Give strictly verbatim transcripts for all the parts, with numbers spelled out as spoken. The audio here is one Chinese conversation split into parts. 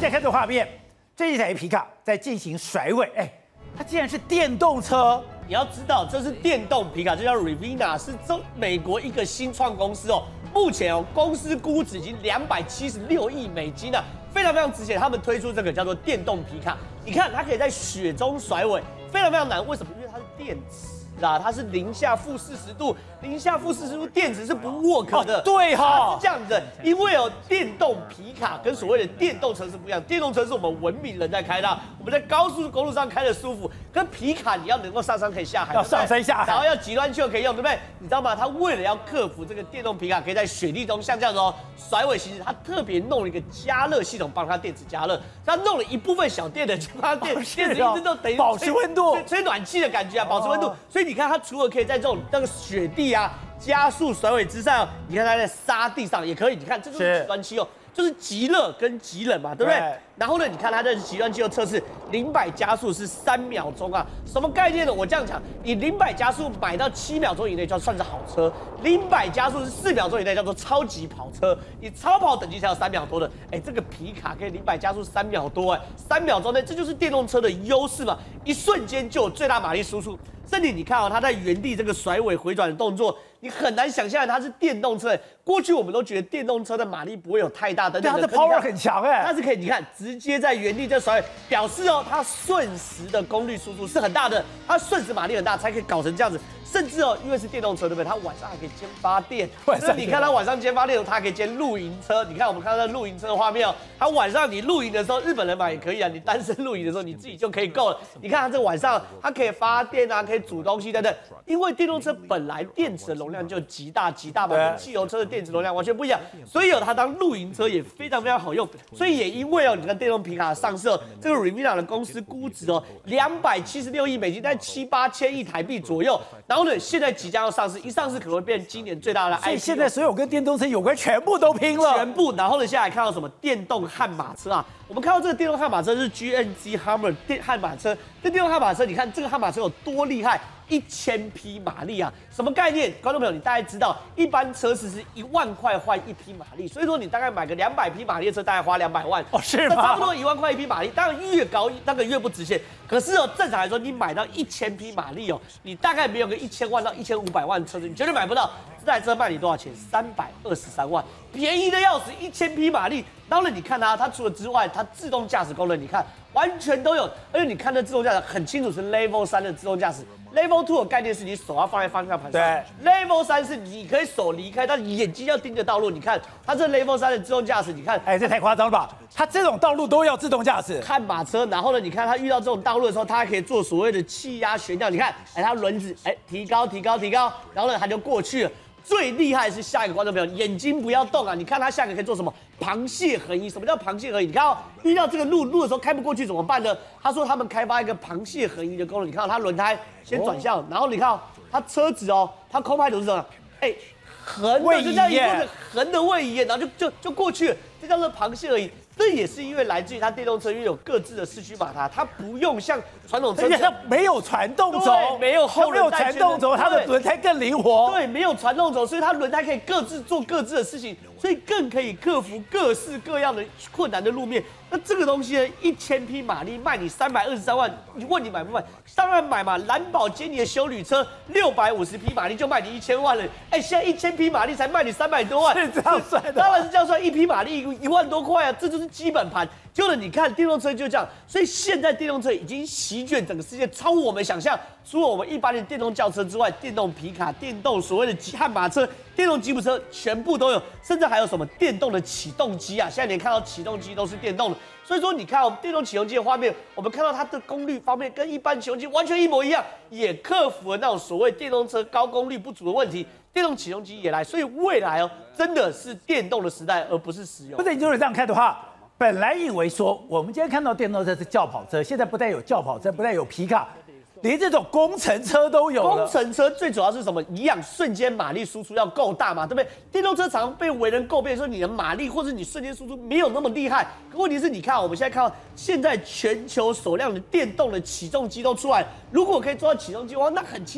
现在看这画面，这一台皮卡在进行甩尾，哎，它竟然是电动车。 你要知道，这是电动皮卡，这叫 Rivian， 是中美国一个新创公司哦。目前哦，公司估值已经两百七十六亿美金啊，非常非常值钱。他们推出这个叫做电动皮卡，你看它可以在雪中甩尾，非常非常难。为什么？因为它是电池。 啊，它是零下负四十度，零下负四十度电池是不 work 的。 哦、对哈、哦， 是这样子，因为哦，电动皮卡跟所谓的电动车是不一样。电动车是我们文明人在开的，我们在高速公路上开的舒服。跟皮卡你要能够上山可以下海， 要上山下海， 然后要极端气候可以用，对不对？你知道吗？它为了要克服这个电动皮卡可以在雪地中像这样子哦甩尾行驶，它特别弄了一个加热系统帮它电池加热，它弄了一部分小电的就帮它电、哦、电池一直都等于保持温度， 吹暖气的感觉啊，保持温度。哦、所以你看它除了可以在这种那个雪地啊加速甩尾之上，你看它在沙地上也可以，你看这就是极端气候。 就是极热跟极冷嘛，对不对？对然后呢，你看它的极端气候测试，零百加速是三秒钟啊，什么概念呢？我这样讲，你零百加速买到七秒钟以内就算是好车，零百加速是四秒钟以内叫做超级跑车，你超跑等级才有三秒多的，哎，这个皮卡可以零百加速三秒多，哎，三秒钟内，这就是电动车的优势嘛，一瞬间就有最大马力输出。 甚至你看哦，它在原地这个甩尾回转的动作，你很难想象它是电动车。过去我们都觉得电动车的马力不会有太大等等的， 它的 power 很强哎， 它是可以你看直接在原地这甩尾，表示哦它瞬时的功率输出是很大的，它瞬时马力很大才可以搞成这样子。 甚至哦，因为是电动车，对不对？它晚上还可以兼发电。所以你看它晚上兼发电，它还可以兼露营车。你看我们看到露营车的画面哦，它晚上你露营的时候，日本人买也可以啊。你单身露营的时候，你自己就可以够了。你看它这晚上它可以发电啊，可以煮东西等等。因为电动车本来电池的容量就极大极大嘛，跟汽油车的电池容量完全不一样，所以有它当露营车也非常非常好用。所以也因为哦，你看电动皮卡上市哦，这个 Rivian 的公司估值哦两百七十六亿美金，在七八千亿台币左右。然后呢，现在即将要上市，一上市可能会变今年最大的 I P O。所以现在所有跟电动车有关全部都拼了， 全部。然后呢，现在看到什么电动悍马车啊？我们看到这个电动悍马车是 G M C Hummer 电悍马车。这电动悍马车，你看这个悍马车有多厉害？ 一千匹马力啊，什么概念？观众朋友，你大概知道，一般车子是一万块换一匹马力，所以说你大概买个两百匹马力的车，大概花两百万哦，是吗？ 差不多一万块一匹马力，当然越高那个越不值钱。可是哦，正常来说，你买到一千匹马力哦，你大概没有个一千万到一千五百万的车子，你绝对买不到。这台车卖你多少钱？三百二十三万，便宜的要死，一千匹马力。然后呢，你看它，它除了之外，它自动驾驶功能，你看完全都有，而且你看那自动驾驶很清楚是 Level 三的自动驾驶。 Level two 的概念是你手要放在方向盘上，对 ，Level 三是你可以手离开，但眼睛要盯着道路。你看它这 Level 三的自动驾驶，你看， 哎，这太夸张了吧？它这种道路都要自动驾驶， 悍马车，然后呢，你看它遇到这种道路的时候，它还可以做所谓的气压悬吊。你看，哎，它轮子哎提高提高提高，然后呢它就过去了。 最厉害的是下一个观众朋友，眼睛不要动啊！你看他下一个可以做什么？螃蟹横移。什么叫螃蟹横移？你看哦，遇到这个路路的时候开不过去怎么办呢？他说他们开发一个螃蟹横移的功能。你看到它轮胎先转向，哦、然后你看哦，它车子哦，它空拍图是什么？哎，横的就这样一个横的位移，然后就就就过去了，这叫做螃蟹而已。 这也是因为来自于它电动车，因为有各自的四驱马达，它不用像传统车， 而且它没有传动轴， 没有后没有传动轴，它的轮胎更灵活。 对，没有传动轴，所以它轮胎可以各自做各自的事情，所以更可以克服各式各样的困难的路面。那这个东西呢，一千匹马力卖你三百二十三万，你问你买不买？当然买嘛！兰博基尼的休旅车六百五十匹马力就卖你一千万了，哎，现在一千匹马力才卖你三百多万， 是这样算的？ 当然是这样算，一匹马力一万多块啊，这就是基本盘。 就是你看电动车就这样，所以现在电动车已经席卷整个世界，超乎我们想象。除了我们一般的电动轿车之外，电动皮卡、电动所谓的悍马车、电动吉普车全部都有，甚至还有什么电动的起动机啊！现在连看到起动机都是电动的。所以说，你看我们电动起动机的画面，我们看到它的功率方面跟一般起动机完全一模一样，也克服了那种所谓电动车高功率不足的问题。电动起动机也来，所以未来哦，真的是电动的时代，而不是石油。 不是，你就是这样看的话。 本来以为说，我们今天看到电动车是轿跑车，现在不但有轿跑车，不但有皮卡，连这种工程车都有了。 工程车最主要是什么？一样瞬间马力输出要够大嘛，对不对？电动车常被为人诟病说你的马力或者你瞬间输出没有那么厉害。可问题是，你看我们现在看到现在全球首辆的电动的起重机都出来，如果可以做到起重机的话，那很清楚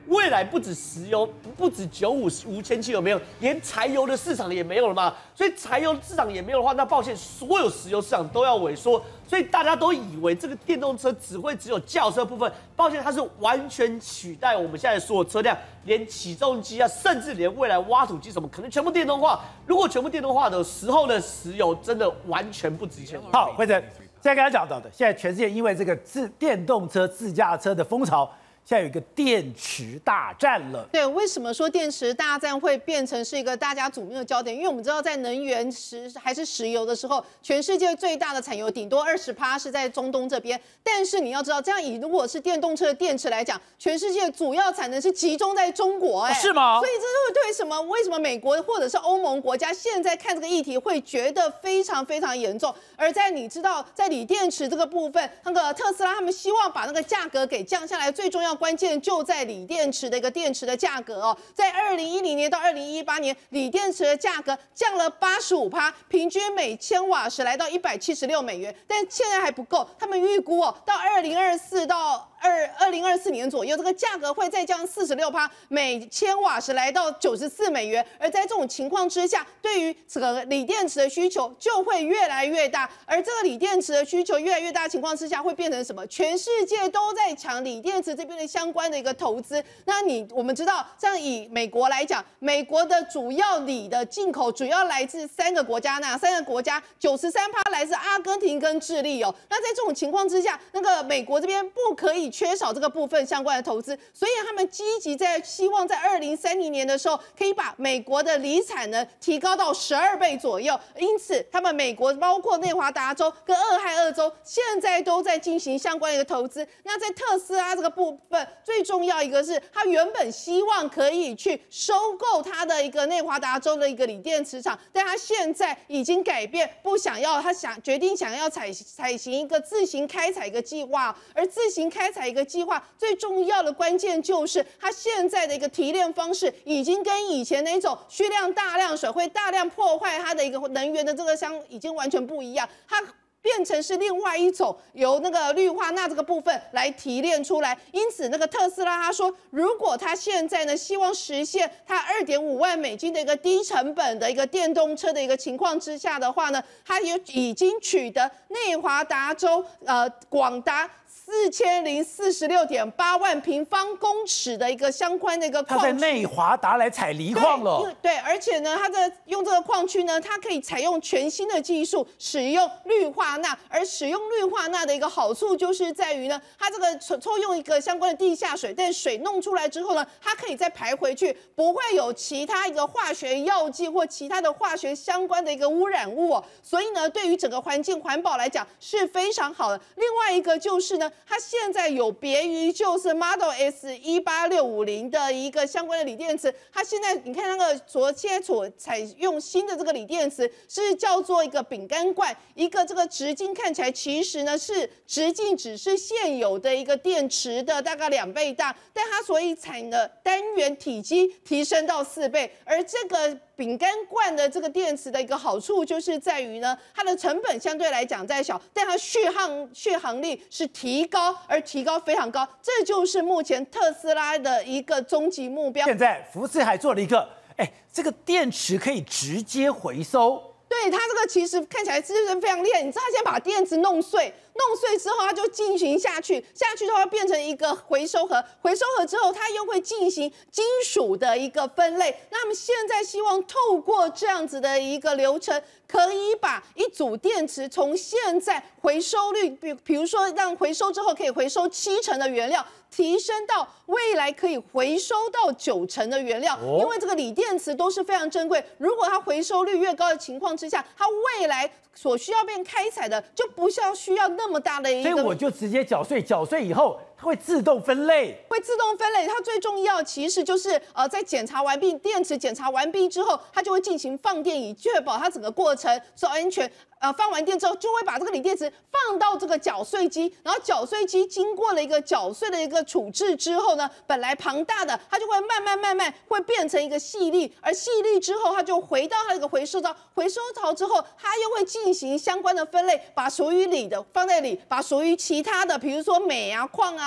未来不止石油，不止九五无铅汽油没有，连柴油的市场也没有了嘛。所以柴油市场也没有的话，那抱歉，所有石油市场都要萎缩。所以大家都以为这个电动车只会只有轿车部分，抱歉，它是完全取代我们现在所有车辆，连起重机啊，甚至连未来挖土机什么，可能全部电动化。如果全部电动化的时候呢，石油真的完全不值钱。 好，慧珍，现在刚才讲到的，现在全世界因为这个自电动车、自驾车的风潮。现在有一个电池大战了。 对，为什么说电池大战会变成是一个大家瞩目的焦点？因为我们知道，在能源石还是石油的时候，全世界最大的产油顶多二十趴是在中东这边。但是你要知道，这样以如果是电动车的电池来讲，全世界主要产能是集中在中国、哎、 哦，是吗？ 所以这是对什么？为什么美国或者是欧盟国家现在看这个议题会觉得非常非常严重？而在你知道，在锂电池这个部分，那个特斯拉他们希望把那个价格给降下来，最重要。关键就在锂电池的一个电池的价格哦，在二零一零年到二零一八年，锂电池的价格降了八十五趴，平均每千瓦时来到一百七十六美元，但现在还不够，他们预估哦，到二零二四到二二零二四年左右，这个价格会再降四十六趴，每千瓦时来到九十四美元。而在这种情况之下，对于这个锂电池的需求就会越来越大，而这个锂电池的需求越来越大的情况之下，会变成什么？全世界都在抢锂电池这边的相关的一个投资。那你我们知道，像以美国来讲，美国的主要锂的进口主要来自三个国家，哪三个国家？九十三趴来自阿根廷跟智利哦。那在这种情况之下，那个美国这边不可以缺少这个部分相关的投资，所以他们积极在希望在二零三零年的时候，可以把美国的锂产能提高到十二倍左右。因此，他们美国包括内华达州跟俄亥俄州，现在都在进行相关的一个投资。那在特斯拉这个部分，最重要一个是，他原本希望可以去收购他的一个内华达州的一个锂电池厂，但他现在已经改变，不想要，他想决定想要采采行一个自行开采一个计划，而自行开采一个计划最重要的关键就是它现在的一个提炼方式已经跟以前那种蓄量大量水会大量破坏它的一个能源的这个相已经完全不一样，它变成是另外一种由那个氯化钠这个部分来提炼出来。因此那个特斯拉他说，如果他现在呢希望实现他二点五万美金的一个低成本的一个电动车的一个情况之下的话呢，他也已经取得内华达州呃广达四千零四十六点八万平方公尺的一个相关的一个矿区， 他在内华达来采锂矿了。 对，对，而且呢，它的用这个矿区呢，它可以采用全新的技术，使用氯化钠。而使用氯化钠的一个好处就是在于呢，它这个抽抽用一个相关的地下水，但水弄出来之后呢，它可以再排回去，不会有其他一个化学药剂或其他的化学相关的一个污染物哦。所以呢，对于整个环境环保来讲是非常好的。另外一个就是呢，它现在有别于就是 Model S 一八六五零的一个相关的锂电池，它现在你看那个所现在所采用新的这个锂电池是叫做一个饼干罐，一个这个直径看起来其实呢是直径只是现有的一个电池的大概两倍大，但它所以产的单元体积提升到四倍，而这个饼干罐的这个电池的一个好处就是在于呢，它的成本相对来讲再小，但它续航续航力是提高，而提高非常高，这就是目前特斯拉的一个终极目标。 现在福斯还做了一个，哎，这个电池可以直接回收。 对，它这个其实看起来是非常厉害，你知道它先把电池弄碎。弄碎之后，它就进行下去，下去之后变成一个回收盒，回收盒之后，它又会进行金属的一个分类。那他们现在希望透过这样子的一个流程，可以把一组电池从现在回收率，比比如说让回收之后可以回收七成的原料，提升到未来可以回收到九成的原料。因为这个锂电池都是非常珍贵，如果它回收率越高的情况之下，它未来所需要变开采的就不需要需要那么大的一个， 所以我就直接缴税，缴税以后它会自动分类， 会自动分类。它最重要其实就是呃，在检查完毕电池检查完毕之后，它就会进行放电，以确保它整个过程是安全。呃，放完电之后，就会把这个锂电池放到这个搅碎机，然后搅碎机经过了一个搅碎的一个处置之后呢，本来庞大的，它就会慢慢慢慢会变成一个细粒，而细粒之后，它就回到它一个回收槽，回收槽之后，它又会进行相关的分类，把属于锂的放在锂，把属于其他的，比如说镁啊、矿啊、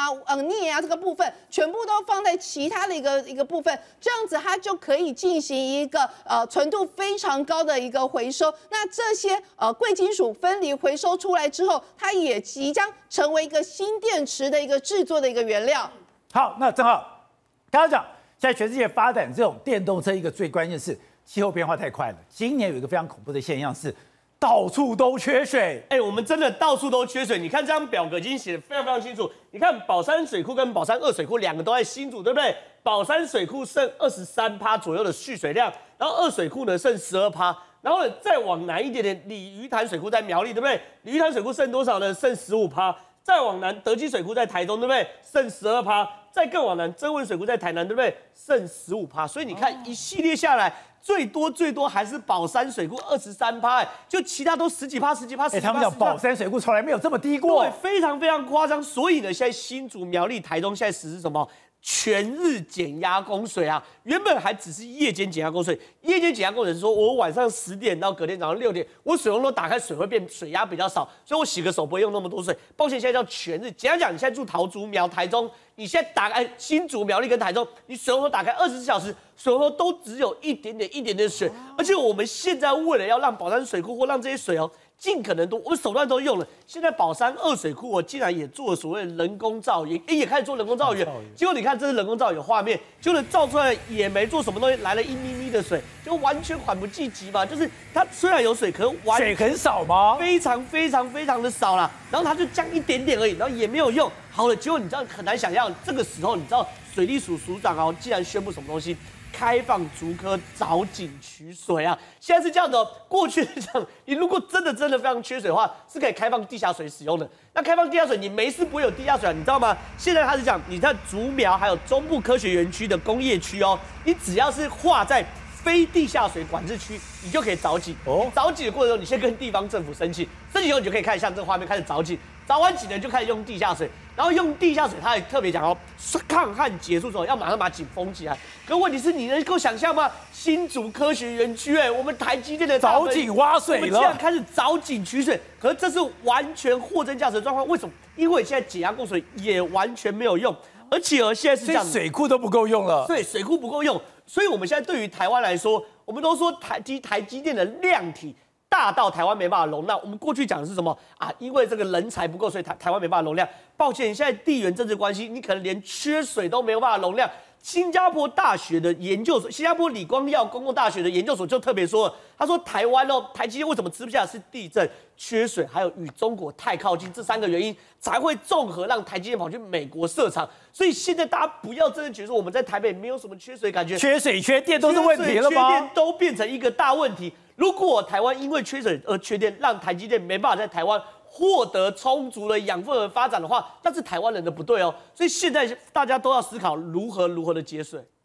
啊、呃镍啊这个部分，全部都放在其他的一个一个部分，这样子它就可以进行一个呃纯度非常高的一个回收。那这些呃贵金属分离回收出来之后，它也即将成为一个新电池的一个制作的一个原料。 好，那正好刚刚讲，现在全世界发展这种电动车，一个最关键是气候变化太快了。今年有一个非常恐怖的现象是，到处都缺水。 哎、欸，我们真的到处都缺水。你看这张表格已经写得非常非常清楚。你看宝山水库跟宝山二水库两个都在新竹，对不对？宝山水库剩二十三趴左右的蓄水量，然后二水库呢剩十二趴。然后呢，再往南一点点，鲤鱼潭水库在苗栗，对不对？鲤鱼潭水库剩多少呢？剩十五趴。再往南，德基水库在台中，对不对？剩十二趴。再更往南，曾文水库在台南，对不对？剩十五趴。所以你看一系列下来，最多最多还是宝山水库二十三趴，哎，就其他都十几趴、十几趴、十几趴。 他们讲宝山水库从来没有这么低过， 对，非常非常夸张。所以呢，现在新竹、苗栗、台中现在实施什么？全日减压供水啊，原本还只是夜间减压供水，夜间减压供水是说我晚上十点到隔天早上六点，我水龙头打开水会变水压比较少，所以我洗个手不会用那么多水。抱歉，现在叫全日。简单讲，你现在住桃竹苗、台中，你现在打开新竹、苗栗跟台中，你水龙头打开二十四小时，水龙头都只有一点点、一点点水。而且我们现在为了要让宝山水库或让这些水哦尽可能多，我们手段都用了。现在宝山二水库我竟然也做了所谓的人工造盐，也开始做人工造盐。结果你看，这是人工造盐画面，就能造出来也没做什么东西，来了一咪咪的水，就完全缓不济急嘛。就是它虽然有水，可是完水很少吗？ 非常非常非常的少啦。然后它就降一点点而已，然后也没有用。好了，结果你知道很难想象，这个时候你知道水利署署长哦，竟然宣布什么东西？开放竹科藻井取水啊！现在是这样的、哦，过去是这样，你如果真的真的非常缺水的话，是可以开放地下水使用的。那开放地下水，你没事不会有地下水啊，你知道吗？现在他是讲，你在竹苗还有中部科学园区的工业区哦，你只要是划在非地下水管制区，你就可以藻井。哦，藻井的过程中，你先跟地方政府申请，申请以后你就可以开始像这个画面开始藻井。凿完井呢，就开始用地下水，然后用地下水，他还特别讲哦，抗旱结束之后要马上把井封起来。可问题是你能够想象吗？新竹科学园区，哎，我们台积电的藻井挖水了， 我们竟然开始藻井取水，可是这是完全货真价实的状况。为什么？因为现在解压供水也完全没有用，而且哦，现在是这样， 水库都不够用了。 对，水库不够用，所以我们现在对于台湾来说，我们都说台积台积电的量体大到台湾没办法容纳。我们过去讲的是什么啊？因为这个人才不够，所以台台湾没办法容量。抱歉，现在地缘政治关系，你可能连缺水都没有办法容量。新加坡大学的研究所，新加坡理光耀公共大学的研究所就特别说了，他说台湾哦，台积电为什么吃不下，是地震、缺水，还有与中国太靠近这三个原因，才会综合让台积电跑去美国设厂。所以现在大家不要真的觉得说我们在台北没有什么缺水感觉， 缺水缺电都是问题了吗？ 缺电都变成一个大问题。如果台湾因为缺水而缺电，让台积电没办法在台湾获得充足的养分而发展的话，那是台湾人的不对哦。所以现在大家都要思考如何如何的节水。